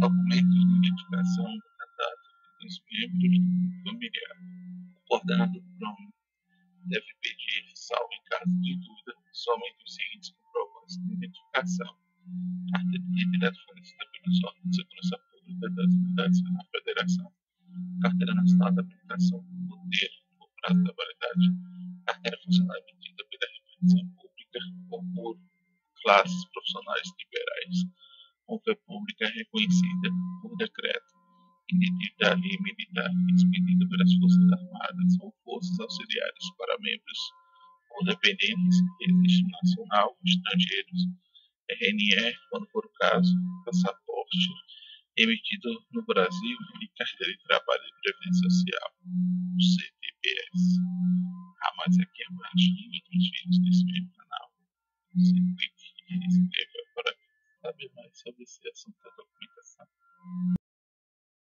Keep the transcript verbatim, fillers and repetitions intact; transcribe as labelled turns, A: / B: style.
A: documentos de identificação da data dos membros do grupo familiar. O coordenador PROME deve pedir, salvo em caso de dúvida, somente os seguintes comprovantes de identificação: carta de identidade fornecida pelos órgãos de segurança pública das unidades na Federação, carteira nacional da habilitação por ter, no prazo da validade, carteira funcional emitida pela repartição pública ou por classes profissionais liberais, ou república reconhecida por decreto, identidade militar expedida pelas Forças Armadas ou Forças Auxiliares para membros ou dependentes de registro nacional ou estrangeiros, R N E, quando for o caso, passaporte emitido no Brasil e carteira de trabalho e previdência social, o C T P S. Ah, mas aqui abaixo em outros vídeos desse mesmo canal. Você clique e se inscreva para saber mais sobre esse assunto da documentação.